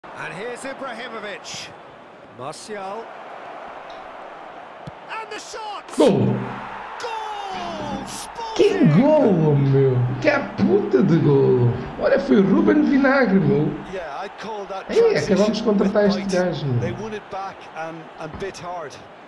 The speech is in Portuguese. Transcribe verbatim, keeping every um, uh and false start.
And here's Ibrahimovic. Martial. And the shot. Gol! Que gol, meu! Que a puta de gol! Olha, foi o Rúben Vinagre, meu! Ei, acabamos de contratar este gajo, meu!